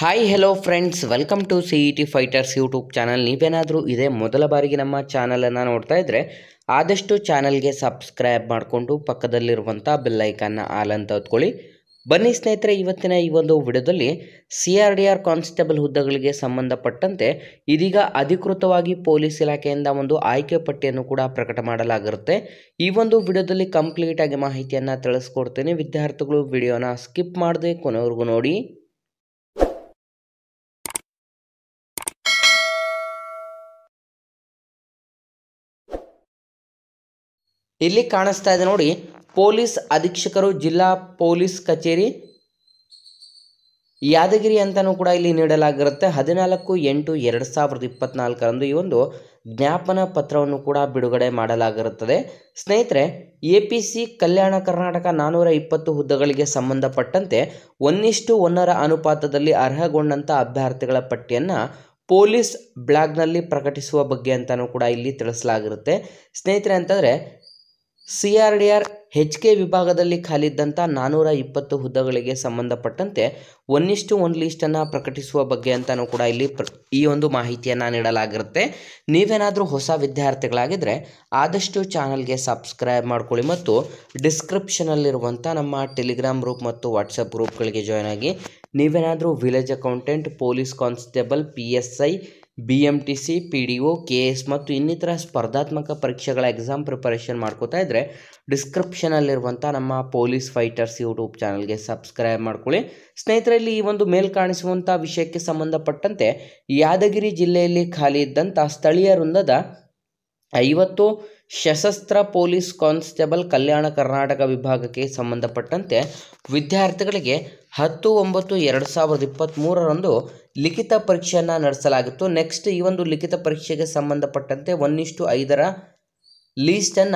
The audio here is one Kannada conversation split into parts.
Hi hello friends, welcome to CET fighters YouTube channel. ನೀವೇನಾದರೂ ಇದೇ ಮೊದಲ ಬಾರಿಗೆ ನಮ್ಮ ಚಾನಲನ್ನು ನೋಡ್ತಾ ಇದ್ದರೆ ಆದಷ್ಟು ಚಾನಲ್ಗೆ ಸಬ್ಸ್ಕ್ರೈಬ್ ಮಾಡಿಕೊಂಡು ಪಕ್ಕದಲ್ಲಿರುವಂಥ ಬೆಲ್ಲೈಕನ್ನ ಆಲ್ ಅಂತ ಹೊತ್ಕೊಳ್ಳಿ. ಬನ್ನಿ ಸ್ನೇಹಿತರೆ, ಇವತ್ತಿನ ಈ ಒಂದು ವಿಡಿಯೋದಲ್ಲಿ CRDR ಕಾನ್ಸ್ಟೇಬಲ್ ಹುದ್ದೆಗಳಿಗೆ ಸಂಬಂಧಪಟ್ಟಂತೆ ಇದೀಗ ಅಧಿಕೃತವಾಗಿ ಪೊಲೀಸ್ ಇಲಾಖೆಯಿಂದ ಒಂದು ಆಯ್ಕೆ ಪಟ್ಟಿಯನ್ನು ಕೂಡ ಪ್ರಕಟ ಮಾಡಲಾಗಿರುತ್ತೆ. ಈ ಒಂದು ವಿಡಿಯೋದಲ್ಲಿ ಕಂಪ್ಲೀಟ್ ಆಗಿ ಮಾಹಿತಿಯನ್ನು ತಿಳಿಸ್ಕೊಡ್ತೇನೆ. ವಿದ್ಯಾರ್ಥಿಗಳು ವಿಡಿಯೋನ ಸ್ಕಿಪ್ ಮಾಡದೆ ಕೊನೆವರೆಗೂ ನೋಡಿ. ಇಲ್ಲಿ ಕಾಣಿಸ್ತಾ ಇದೆ ನೋಡಿ, ಪೊಲೀಸ್ ಅಧೀಕ್ಷಕರು, ಜಿಲ್ಲಾ ಪೊಲೀಸ್ ಕಚೇರಿ, ಯಾದಗಿರಿ ಅಂತಲೂ ಕೂಡ ಇಲ್ಲಿ ನೀಡಲಾಗಿರುತ್ತೆ. 14/8/2024 ಈ ಒಂದು ಜ್ಞಾಪನ ಪತ್ರವನ್ನು ಕೂಡ ಬಿಡುಗಡೆ ಮಾಡಲಾಗಿರುತ್ತದೆ. ಸ್ನೇಹಿತರೆ, APC ಕಲ್ಯಾಣ ಕರ್ನಾಟಕ 420 ಹುದ್ದೆಗಳಿಗೆ ಸಂಬಂಧಪಟ್ಟಂತೆ 1:1 ಅನುಪಾತದಲ್ಲಿ ಅರ್ಹಗೊಂಡಂಥ ಅಭ್ಯರ್ಥಿಗಳ ಪಟ್ಟಿಯನ್ನು ಪೊಲೀಸ್ ಬ್ಲಾಗ್ನಲ್ಲಿ ಪ್ರಕಟಿಸುವ ಬಗ್ಗೆ ಅಂತಲೂ ಕೂಡ ಇಲ್ಲಿ ತಿಳಿಸಲಾಗಿರುತ್ತೆ. ಸ್ನೇಹಿತರೆ, ಅಂತಂದರೆ CRDR HK ವಿಭಾಗದಲ್ಲಿ ಖಾಲಿದ್ದಂಥ 420 ಹುದ್ದೆಗಳಿಗೆ ಸಂಬಂಧಪಟ್ಟಂತೆ 1:1 ಲೀಸ್ಟನ್ನು ಪ್ರಕಟಿಸುವ ಬಗ್ಗೆ ಅಂತಲೂ ಕೂಡ ಇಲ್ಲಿ ಈ ಒಂದು ಮಾಹಿತಿಯನ್ನು ನೀಡಲಾಗಿರುತ್ತೆ. ನೀವೇನಾದರೂ ಹೊಸ ವಿದ್ಯಾರ್ಥಿಗಳಾಗಿದ್ದರೆ ಆದಷ್ಟು ಚಾನಲ್ಗೆ ಸಬ್ಸ್ಕ್ರೈಬ್ ಮಾಡ್ಕೊಳ್ಳಿ ಮತ್ತು ಡಿಸ್ಕ್ರಿಪ್ಷನಲ್ಲಿರುವಂಥ ನಮ್ಮ ಟೆಲಿಗ್ರಾಮ್ ಗ್ರೂಪ್ ಮತ್ತು ವಾಟ್ಸಪ್ ಗ್ರೂಪ್ಗಳಿಗೆ ಜಾಯ್ನ್ ಆಗಿ. ನೀವೇನಾದರೂ village accountant, police constable, PSI, BMTC, PDO, KS ಮತ್ತು ಇನ್ನಿತರ ಸ್ಪರ್ಧಾತ್ಮಕ ಪರೀಕ್ಷೆಗಳ ಎಕ್ಸಾಮ್ ಪ್ರಿಪರೇಷನ್ ಮಾಡ್ಕೋತಾ ಇದ್ದರೆ ಡಿಸ್ಕ್ರಿಪ್ಷನಲ್ಲಿರುವಂಥ ನಮ್ಮ ಪೊಲೀಸ್ ಫೈಟರ್ಸ್ ಯೂಟ್ಯೂಬ್ ಚಾನಲ್ಗೆ ಸಬ್ಸ್ಕ್ರೈಬ್ ಮಾಡ್ಕೊಳ್ಳಿ. ಸ್ನೇಹಿತರಲ್ಲಿ ಈ ಒಂದು ಮೇಲ್ ಕಾಣಿಸುವಂಥ ವಿಷಯಕ್ಕೆ ಸಂಬಂಧಪಟ್ಟಂತೆ ಯಾದಗಿರಿ ಜಿಲ್ಲೆಯಲ್ಲಿ ಖಾಲಿ ಇದ್ದಂಥ ಸ್ಥಳೀಯ ವೃಂದದ 50 ಸಶಸ್ತ್ರ ಪೊಲೀಸ್ ಕಾನ್ಸ್ಟೇಬಲ್ ಕಲ್ಯಾಣ ಕರ್ನಾಟಕ ವಿಭಾಗಕ್ಕೆ ಸಂಬಂಧಪಟ್ಟಂತೆ ವಿದ್ಯಾರ್ಥಿಗಳಿಗೆ 10/9/2023 ಲಿಖಿತ ಪರೀಕ್ಷೆಯನ್ನು ನಡೆಸಲಾಗಿತ್ತು. ನೆಕ್ಸ್ಟ್ ಈ ಒಂದು ಲಿಖಿತ ಪರೀಕ್ಷೆಗೆ ಸಂಬಂಧಪಟ್ಟಂತೆ 1:5 ಲೀಸ್ಟನ್ನು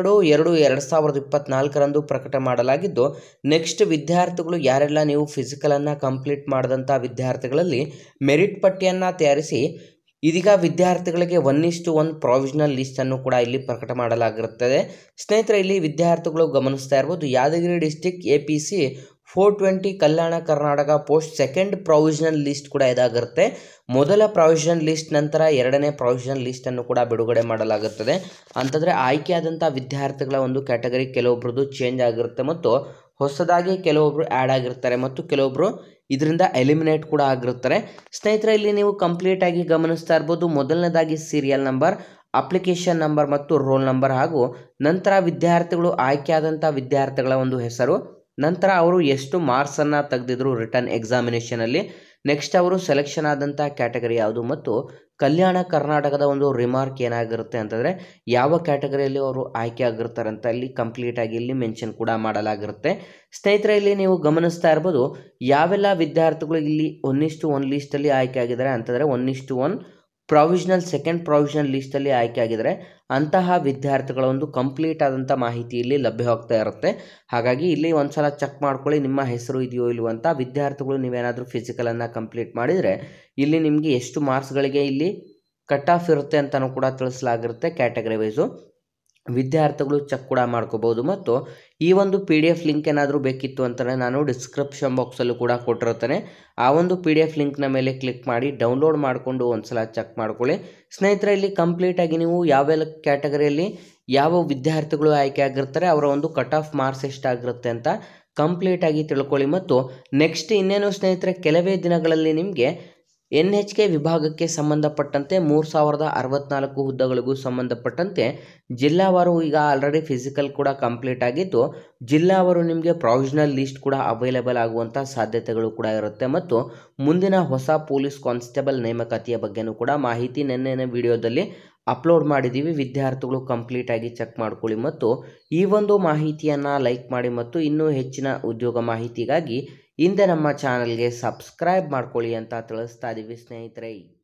12/2/2024 ಪ್ರಕಟ ಮಾಡಲಾಗಿದ್ದು, ನೆಕ್ಸ್ಟ್ ವಿದ್ಯಾರ್ಥಿಗಳು ಯಾರೆಲ್ಲ ನೀವು ಫಿಸಿಕಲನ್ನು ಕಂಪ್ಲೀಟ್ ಮಾಡಿದಂಥ ವಿದ್ಯಾರ್ಥಿಗಳಲ್ಲಿ ಮೆರಿಟ್ ಪಟ್ಟಿಯನ್ನು ತಯಾರಿಸಿ ಇದೀಗ ವಿದ್ಯಾರ್ಥಿಗಳಿಗೆ 1:1 ಪ್ರಾವಿಷನಲ್ ಲೀಸ್ಟನ್ನು ಕೂಡ ಇಲ್ಲಿ ಪ್ರಕಟ ಮಾಡಲಾಗಿರುತ್ತದೆ. ಸ್ನೇಹಿತರೆ, ಇಲ್ಲಿ ವಿದ್ಯಾರ್ಥಿಗಳು ಗಮನಿಸ್ತಾ ಇರ್ಬೋದು, Yadgir district APC 420 Kalyana Karnataka post second provisional list ಕೂಡ ಇದಾಗಿರುತ್ತೆ. ಮೊದಲ ಪ್ರಾವಿಷನಲ್ ಲೀಸ್ಟ್ ನಂತರ ಎರಡನೇ ಪ್ರಾವಿಷನಲ್ ಲೀಸ್ಟನ್ನು ಕೂಡ ಬಿಡುಗಡೆ ಮಾಡಲಾಗುತ್ತದೆ. ಅಂತಂದರೆ ಆಯ್ಕೆಯಾದಂಥ ವಿದ್ಯಾರ್ಥಿಗಳ ಒಂದು ಕ್ಯಾಟಗರಿ ಕೆಲವೊಬ್ರದ್ದು ಚೇಂಜ್ ಆಗಿರುತ್ತೆ ಮತ್ತು ಹೊಸದಾಗಿ ಕೆಲವೊಬ್ಬರು ಆ್ಯಡ್ ಆಗಿರ್ತಾರೆ ಮತ್ತು ಕೆಲವೊಬ್ಬರು ಇದರಿಂದ ಎಲಿಮಿನೇಟ್ ಕೂಡ ಆಗಿರ್ತಾರೆ. ಸ್ನೇಹಿತರೆ, ಇಲ್ಲಿ ನೀವು ಕಂಪ್ಲೀಟಾಗಿ ಗಮನಿಸ್ತಾ ಇರ್ಬೋದು, ಮೊದಲನೇದಾಗಿ ಸೀರಿಯಲ್ ನಂಬರ್, ಅಪ್ಲಿಕೇಶನ್ ನಂಬರ್ ಮತ್ತು ರೋಲ್ ನಂಬರ್ ಹಾಗೂ ನಂತರ ವಿದ್ಯಾರ್ಥಿಗಳು ಆಯ್ಕೆಯಾದಂಥ ವಿದ್ಯಾರ್ಥಿಗಳ ಒಂದು ಹೆಸರು, ನಂತರ ಅವರು ಎಷ್ಟು ಮಾರ್ಕ್ಸನ್ನು ತೆಗೆದಿದ್ರು ರಿಟರ್ನ್ ಎಕ್ಸಾಮಿನೇಷನಲ್ಲಿ, ನೆಕ್ಸ್ಟ್ ಅವರು ಸೆಲೆಕ್ಷನ್ ಆದಂಥ ಕ್ಯಾಟಗರಿ ಯಾವುದು ಮತ್ತು ಕಲ್ಯಾಣ ಕರ್ನಾಟಕದ ಒಂದು ರಿಮಾರ್ಕ್ ಏನಾಗಿರುತ್ತೆ ಅಂತಂದರೆ ಯಾವ ಕ್ಯಾಟಗರಿಯಲ್ಲಿ ಅವರು ಆಯ್ಕೆ ಆಗಿರ್ತಾರೆ ಅಂತ ಇಲ್ಲಿ ಕಂಪ್ಲೀಟಾಗಿ ಇಲ್ಲಿ ಮೆನ್ಷನ್ ಕೂಡ ಮಾಡಲಾಗಿರುತ್ತೆ. ಸ್ನೇಹಿತರೆ, ಇಲ್ಲಿ ನೀವು ಗಮನಿಸ್ತಾ ಇರ್ಬೋದು, ಯಾವೆಲ್ಲ ವಿದ್ಯಾರ್ಥಿಗಳು ಇಲ್ಲಿ 1:1 ಲೀಸ್ಟಲ್ಲಿ ಆಯ್ಕೆ ಆಗಿದ್ದಾರೆ ಅಂತಂದರೆ 1:1 ಪ್ರಾವಿಷನಲ್ ಸೆಕೆಂಡ್ ಪ್ರಾವಿಷನಲ್ ಲೀಸ್ಟಲ್ಲಿ ಆಯ್ಕೆ ಆಗಿದ್ದಾರೆ ಅಂತಹ ವಿದ್ಯಾರ್ಥಿಗಳ ಒಂದು ಕಂಪ್ಲೀಟ್ ಆದಂಥ ಮಾಹಿತಿ ಇಲ್ಲಿ ಲಭ್ಯವಾಗ್ತಾ ಇರುತ್ತೆ. ಹಾಗಾಗಿ ಇಲ್ಲಿ ಒಂದು ಸಲ ಚೆಕ್ ಮಾಡ್ಕೊಳ್ಳಿ, ನಿಮ್ಮ ಹೆಸರು ಇದೆಯೋ ಇಲ್ವೋ ಅಂತ. ವಿದ್ಯಾರ್ಥಿಗಳು ನೀವೇನಾದರೂ ಫಿಸಿಕಲನ್ನು ಕಂಪ್ಲೀಟ್ ಮಾಡಿದರೆ ಇಲ್ಲಿ ನಿಮಗೆ ಎಷ್ಟು ಮಾರ್ಕ್ಸ್ಗಳಿಗೆ ಇಲ್ಲಿ ಕಟ್ ಆಫ್ ಇರುತ್ತೆ ಅಂತಲೂ ಕೂಡ ತಿಳಿಸಲಾಗಿರುತ್ತೆ. ಕ್ಯಾಟಗರಿ ವೈಸು ವಿದ್ಯಾರ್ಥಿಗಳು ಚೆಕ್ ಕೂಡ ಮಾಡ್ಕೋಬೋದು. ಮತ್ತು ಈ ಒಂದು PDF ಲಿಂಕ್ ಏನಾದರೂ ಬೇಕಿತ್ತು ಅಂತಲೇ ನಾನು ಡಿಸ್ಕ್ರಿಪ್ಷನ್ ಬಾಕ್ಸಲ್ಲೂ ಕೂಡ ಕೊಟ್ಟಿರ್ತೇನೆ. ಆ ಒಂದು PDF ಲಿಂಕ್ನ ಮೇಲೆ ಕ್ಲಿಕ್ ಮಾಡಿ ಡೌನ್ಲೋಡ್ ಮಾಡಿಕೊಂಡು ಒಂದು ಸಲ ಚೆಕ್ ಮಾಡ್ಕೊಳ್ಳಿ. ಸ್ನೇಹಿತರೆ, ಇಲ್ಲಿ ಕಂಪ್ಲೀಟಾಗಿ ನೀವು ಯಾವೆಲ್ಲ ಕ್ಯಾಟಗರಿಯಲ್ಲಿ ಯಾವ ವಿದ್ಯಾರ್ಥಿಗಳು ಆಯ್ಕೆ ಆಗಿರ್ತಾರೆ ಅವರ ಒಂದು ಕಟ್ ಆಫ್ ಮಾರ್ಕ್ಸ್ ಎಷ್ಟಾಗಿರುತ್ತೆ ಅಂತ ಕಂಪ್ಲೀಟಾಗಿ ತಿಳ್ಕೊಳ್ಳಿ. ಮತ್ತು ನೆಕ್ಸ್ಟ್ ಇನ್ನೇನು ಸ್ನೇಹಿತರೆ, ಕೆಲವೇ ದಿನಗಳಲ್ಲಿ ನಿಮಗೆ NHK ವಿಭಾಗಕ್ಕೆ ಸಂಬಂಧಪಟ್ಟಂತೆ 3064 ಹುದ್ದೆಗಳಿಗೂ ಸಂಬಂಧಪಟ್ಟಂತೆ ಜಿಲ್ಲಾವಾರು ಈಗ ಆಲ್ರೆಡಿ ಫಿಸಿಕಲ್ ಕೂಡ ಕಂಪ್ಲೀಟ್ ಆಗಿದ್ದು, ಜಿಲ್ಲಾವಾರು ನಿಮಗೆ ಪ್ರಾವಿಷನಲ್ ಲೀಸ್ಟ್ ಕೂಡ ಅವೈಲೇಬಲ್ ಆಗುವಂಥ ಸಾಧ್ಯತೆಗಳು ಕೂಡ ಇರುತ್ತೆ. ಮತ್ತು ಮುಂದಿನ ಹೊಸ ಪೊಲೀಸ್ ಕಾನ್ಸ್ಟೇಬಲ್ ನೇಮಕಾತಿಯ ಬಗ್ಗೆನೂ ಕೂಡ ಮಾಹಿತಿ ನೆನ್ನೆಯ ವಿಡಿಯೋದಲ್ಲಿ ಅಪ್ಲೋಡ್ ಮಾಡಿದ್ದೀವಿ. ವಿದ್ಯಾರ್ಥಿಗಳು ಕಂಪ್ಲೀಟಾಗಿ ಚೆಕ್ ಮಾಡ್ಕೊಳ್ಳಿ ಮತ್ತು ಈ ಒಂದು ಮಾಹಿತಿಯನ್ನು ಲೈಕ್ ಮಾಡಿ ಮತ್ತು ಇನ್ನೂ ಹೆಚ್ಚಿನ ಉದ್ಯೋಗ ಮಾಹಿತಿಗಾಗಿ ಹಿಂದೆ ನಮ್ಮ ಚಾನಲ್ಗೆ ಸಬ್ಸ್ಕ್ರೈಬ್ ಮಾಡ್ಕೊಳ್ಳಿ ಅಂತ ತಿಳಿಸ್ತಾ ಇದ್ದೀವಿ ಸ್ನೇಹಿತರೆ.